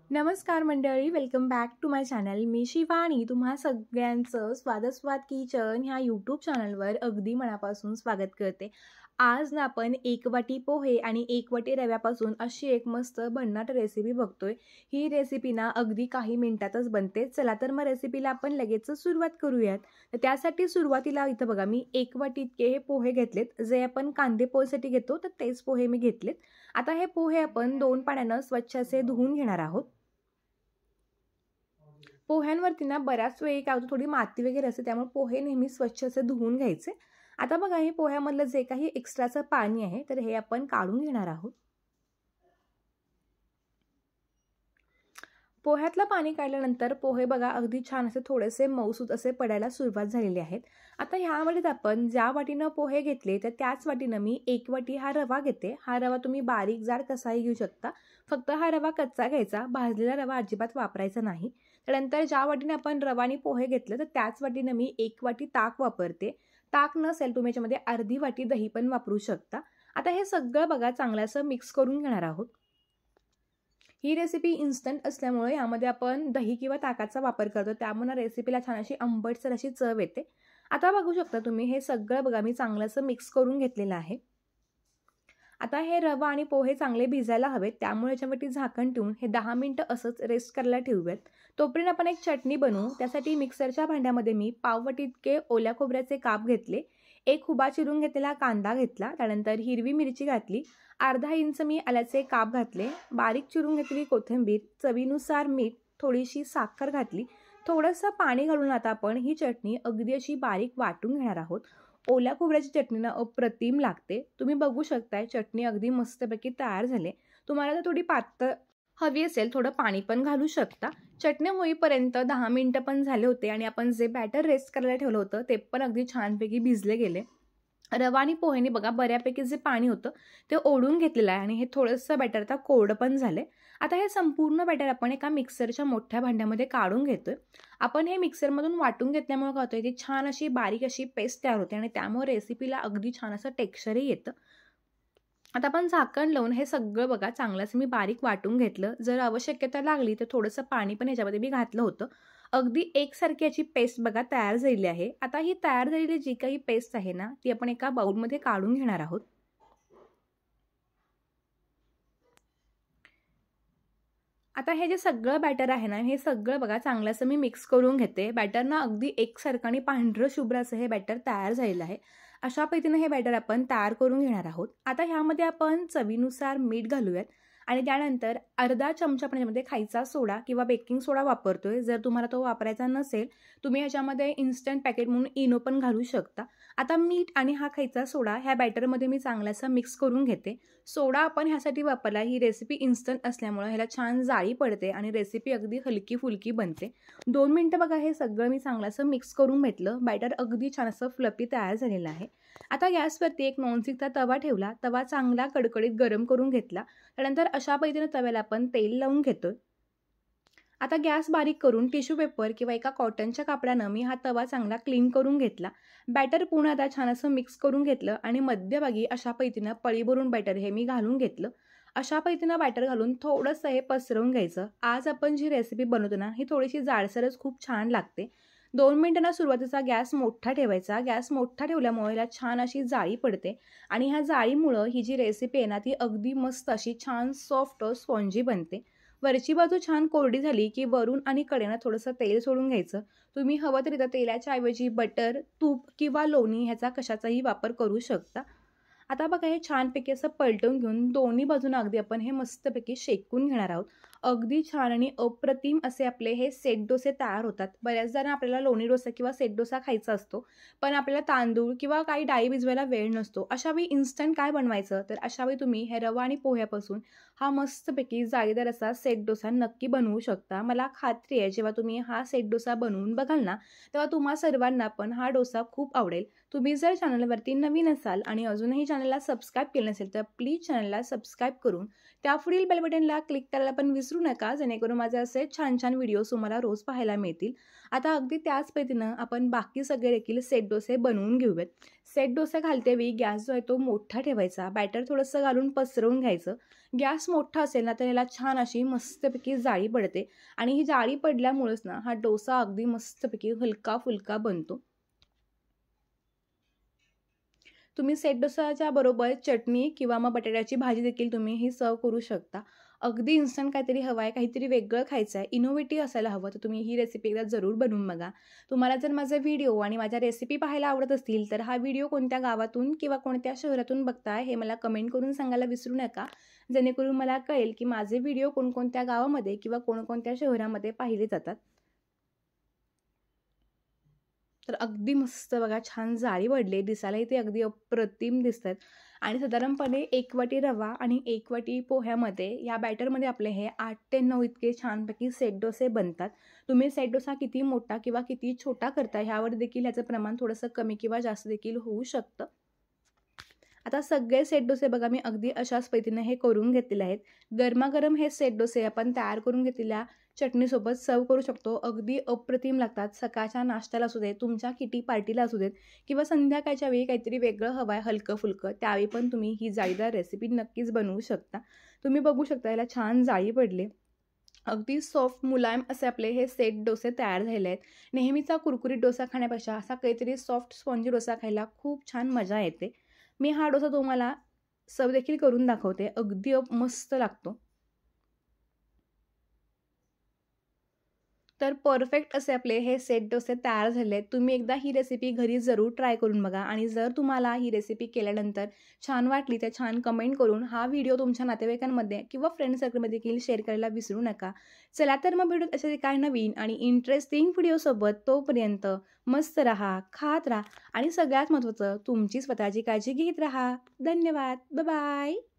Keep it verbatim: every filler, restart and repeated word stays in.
नमस्कार मंडळी, welcome back to my channel. मी शिवानी तुम्हा सगळ्यांचं स्वादस्वाद किचन ह्या यूट्यूब चॅनलवर अगदी मनापासून स्वागत करते. आज ना आपण एक वाटी पोहे आणि एक वाटी रव्यापासून अशी एक मस्त भन्नाट रेसिपी बघतोय. ही रेसिपी ना अगदी काही मिनिटातच बनते. चला तर मग रेसिपीला आपण लगेच सुरुवात करूयात. तर त्यासाठी सुरुवातीला इथं बघा मी एक वाटी इतके हे पोहे घेतलेत, जे आपण कांदे पोहेसाठी घेतो तर तेच पोहे मी घेतलेत. आता हे पोहे आपण दोन पाण्यानं स्वच्छ असे धुवून घेणार आहोत. पोह्यांवरती ना बऱ्याच वेळी काय होतं, थोडी माती वगैरे असते, त्यामुळे पोहे नेहमी स्वच्छ असे धुवून घ्यायचे. आता बघा हे पोह्यामधलं जे काही एक्स्ट्राचं पाणी आहे तर हे आपण काढून घेणार आहोत. पोह्यातलं पाणी काढल्यानंतर पोहे बघा अगदी छान असे थोडेसे मऊसूत असे पडायला सुरुवात झालेली आहेत. आता ह्यामध्ये आपण ज्या वाटीनं पोहे घेतले तर त्याच वाटीनं मी एक वाटी हा रवा घेते. हा रवा तुम्ही बारीक जाड कसाही घेऊ शकता, फक्त हा रवा कच्चा घ्यायचा, भाजलेला रवा अजिबात वापरायचा नाही. त्यानंतर ज्या वाटीने आपण रवा आणि पोहे घेतले तर त्याच वाटीनं मी एक वाटी ताक वापरते. ताक नसेल तुम्ही याच्यामध्ये अर्धी वाटी दही पण वापरू शकता. आता हे सगळं बघा चांगलं असं मिक्स करून घेणार आहोत. ही रेसिपी इन्स्टंट असल्यामुळे यामध्ये आपण दही किंवा ताकाचा वापर करतो, त्यामुळे रेसिपीला छान अशी आंबटसर अशी चव येते. आता बघू शकता तुम्ही हे सगळं बघा मी चांगलं असं मिक्स करून घेतलेलं आहे. आता हे रवा आणि पोहे चांगले भिजायला हवेत, त्यामुळे याच्यावरती झाकण ठेवून हे दहा मिनिटं असंच रेस्ट करायला ठेवूयात. तोपर्यंत आपण एक चटणी बनवू. त्यासाठी मिक्सरच्या भांड्यामध्ये मी पाववाटी इतके ओल्या खोबऱ्याचे काप घेतले, एक हुबा चिरून घेतलेला कांदा घेतला, त्यानंतर हिरवी मिरची घातली, अर्धा इंच मी आल्याचे काप घातले, बारीक चिरून घेतलेली कोथिंबीर, चवीनुसार मीठ, थोडीशी साखर घातली, थोडंसं पाणी घालून आता आपण ही चटणी अगदी अशी बारीक वाटून घेणार आहोत. ओल्या खोबऱ्याची चटणी ना अप्रतिम लागते. तुम्ही बघू शकताय चटणी अगदी मस्तपैकी तयार झाले. तुम्हाला जर थोडी पातळ हवी असेल थोडं पाणी पण घालू शकता. चटणी होईपर्यंत दहा मिनिटं पण झाले होते आणि आपण जे बॅटर रेस्ट करायला ठेवलं होतं ते पण अगदी छानपैकी भिजले गेले. रवा आणि पोहेने बघा बऱ्यापैकी जे पाणी होतं ते ओढून घेतलेलं आहे आणि हे थोडंसं बॅटर आता कोरडं पण झाले. आता हे संपूर्ण बॅटर आपण एका मिक्सरच्या मोठ्या भांड्यामध्ये काढून घेतोय. आपण हे मिक्सरमधून वाटून घेतल्यामुळे काय होतं, ती छान अशी बारीक अशी पेस्ट तयार होते आणि त्यामुळे रेसिपीला अगदी छान असं टेक्स्चरही येतं. आता आपण झाकण लावून हे सगळं बघा चांगलं असं मी बारीक वाटून घेतलं. जर आवश्यकता लागली तर थोडंसं पाणी पण याच्यामध्ये मी घातलं होतं. अगदी एकसारखी याची पेस्ट बघा तयार झालेली आहे. आता ही तयार झालेली जी काही पेस्ट आहे ना ती आपण एका बाउलमध्ये काढून घेणार आहोत. आता हे जे सगळं बॅटर आहे ना हे सगळं बघा चांगलं असं मी मिक्स करून घेते. बॅटर ना अगदी एकसारखं आणि पांढरं शुभ्र असं हे बॅटर तयार झालेलं आहे. अशा पद्धतीने हे बॅटर आपण तयार करून घेणार आहोत. आता ह्यामध्ये आपण चवीनुसार मीठ घालूयात आणि त्यानंतर अर्धा चमचा आपण याच्यामध्ये खायचा सोडा किंवा बेकिंग सोडा वापरतोय. जर तुम्हाला तो वापरायचा नसेल तुम्ही ह्याच्यामध्ये इन्स्टंट पॅकेट म्हणून इनो पण घालू शकता. आता मीठ आणि हा खायचा सोडा ह्या बॅटरमध्ये मी चांगला असं मिक्स करून घेते. सोडा आपण ह्यासाठी वापरला, ही रेसिपी इन्स्टंट असल्यामुळे ह्याला छान जाळी पडते आणि रेसिपी अगदी हलकी फुलकी बनते. दोन मिनटं बघा हे सगळं मी चांगलं असं मिक्स करून घेतलं. बॅटर अगदी छान असं फ्लफी तयार झालेलं आहे. आता गॅसवरती एक नॉनस्टिकचा तवा ठेवला. तवा चांगला कडकडीत गरम करून घेतला. त्यानंतर अशा पद्धतीने तव्याला आपण तेल लावून घेतोय. आता गॅस बारीक करून टिश्यू पेपर किंवा एका कॉटनच्या कापडानं मी हा तवा चांगला क्लीन करून घेतला. बॅटर पूर्ण आता छान असं मिक्स करून घेतलं आणि मध्यभागी अशा पद्धतीनं पळी भरून बॅटर हे मी घालून घेतलं. अशा पद्धतीनं बॅटर घालून थोडंसं हे पसरवून घ्यायचं. आज आपण जी रेसिपी बनवतो ना ही थोडीशी जाडसरच खूप छान लागते. दोन मिनिटांना सुरुवातीचा गॅस मोठा ठेवायचा. गॅस मोठा ठेवल्यामुळे ह्याला छान अशी जाळी पडते आणि ह्या जाळीमुळं ही जी रेसिपी आहे ना ती अगदी मस्त अशी छान सॉफ्ट स्पॉन्जी बनते. वरची बाजू छान कोरडी झाली की वरून आणि कडेनं थोडंसं तेल सोडून घ्यायचं. तुम्ही हवं तर इथं तेलाच्या ऐवजी बटर, तूप किंवा लोणी ह्याचा कशाचाही वापर करू शकता. आता बघा हे छानपैकी असं पलटवून घेऊन दोन्ही बाजूनं अगदी आपण हे मस्तपैकी शेकून घेणार आहोत. अगदी छान आणि अप्रतिम असे आपले हे सेट डोसे तयार होतात. बऱ्याच जण आपल्याला लोणी डोसा किंवा सेट डोसा खायचा असतो, पण आपल्याला तांदूळ किंवा काही डाळी भिजवायला वेळ नसतो. अशावेळी इन्स्टंट काय बनवायचं, तर अशावेळी तुम्ही हे रवा आणि पोह्यापासून हा मस्तपैकी जाळीदार असा सेट डोसा नक्की बनवू शकता. मला खात्री आहे जेव्हा तुम्ही हा सेट डोसा बनवून बघाल ना तेव्हा तुम्हा सर्वांना पण हा डोसा खूप आवडेल. तुम्ही जर चॅनलवरती नवीन असाल आणि अजूनही चॅनलला सबस्क्राईब केलं नसेल तर प्लीज चॅनलला सबस्क्राईब करून त्यापुढील बेल बटनला क्लिक करायला पण विसरू नका, जेणेकरून माझे असे छान छान व्हिडिओज तुम्हाला रोज पाहायला मिळतील. आता अगदी त्याच पद्धतीनं आपण बाकी सगळे देखील सेट डोसे बनवून घेऊयात. सेट डोसे घालतेवेळी गॅस जो आहे तो मोठा ठेवायचा. बॅटर थोडंसं घालून पसरवून घ्यायचं. गॅस मोठा असेल ना तर ह्याला छान अशी मस्तपैकी जाळी पडते आणि ही जाळी पडल्यामुळेच ना हा डोसा अगदी मस्तपैकी हलका फुलका बनतो. तुम्ही सेट डोसाच्या बरोबर चटणी किंवा मग बटाट्याची भाजी देखील तुम्ही ही सर्व करू शकता. अगदी इन्स्टंट काहीतरी हवं आहे, काहीतरी वेगळं खायचं आहे, इनोव्हेटिव्ह असायला हवं, तर तुम्ही ही रेसिपी एकदा जरूर बनवून बघा. तुम्हाला जर माझे व्हिडिओ आणि माझ्या रेसिपी पाहायला आवडत असतील तर हा व्हिडिओ कोणत्या गावातून किंवा कोणत्या शहरातून बघताय हे मला कमेंट करून सांगायला विसरू नका, जेणेकरून मला कळेल की माझे व्हिडिओ कोणकोणत्या गावामध्ये किंवा कोणकोणत्या शहरामध्ये पाहिले जातात. तर अगदी मस्त बघा छान जाळी पडली, दिसायलाही ते अगदी अप्रतिम दिसतात. आणि साधारणपणे एक वाटी रवा आणि एक वाटी पोह्यामध्ये या बॅटरमध्ये आपले हे आठ ते नऊ इतके छानपैकी सेट डोसे बनतात. तुम्ही सेट डोसा किती मोठा किंवा किती छोटा करता ह्यावर देखील ह्याचं प्रमाण थोडंसं कमी किंवा जास्त देखील होऊ शकतं. आता सगळे सेट डोसे बघा मी अगदी अशाच पद्धतीने हे करून घेतलेले आहेत. गरमागरम हे सेट डोसे आपण तयार करून घेतलेल्या चटणीसोबत सर्व करू शकतो. अगदी अप्रतिम लागतात. सकाळच्या नाश्त्याला असू दे, तुमच्या किटी पार्टीला असू देत किंवा संध्याकाळच्या वेळी काहीतरी वेगळं हवं आहे हलकं फुलकं, त्यावेळी पण तुम्ही ही जाळीदार रेसिपी नक्कीच बनवू शकता. तुम्ही बघू शकता याला छान जाळी पडली. अगदी सॉफ्ट मुलायम असे आपले हे सेट डोसे तयार झालेले आहेत. नेहमीचा कुरकुरीत डोसा खाण्यापेक्षा असा काहीतरी सॉफ्ट स्पॉन्जी डोसा खायला खूप छान मजा येते. मी हा डोसा तुम्हाला सर्व देखील करून दाखवते. अगदी मस्त लागतो. तर परफेक्ट असे आपले हे सेट डोसे तयार झाले आहेत. तुम्ही एकदा ही रेसिपी घरी जरूर ट्राय करून बघा आणि जर तुम्हाला ही रेसिपी केल्यानंतर छान वाटली तर छान कमेंट करून हा व्हिडिओ तुमच्या नातेवाईकांमध्ये किंवा फ्रेंड सर्कलमध्ये देखील शेअर करायला विसरू नका. चला तर मग भेटूत असे काय नवीन आणि इंटरेस्टिंग व्हिडिओसोबत. तोपर्यंत मस्त राहा, खात राहा आणि सगळ्यात महत्त्वाचं तुमची स्वतःची काळजी घेत राहा. धन्यवाद. Bye bye.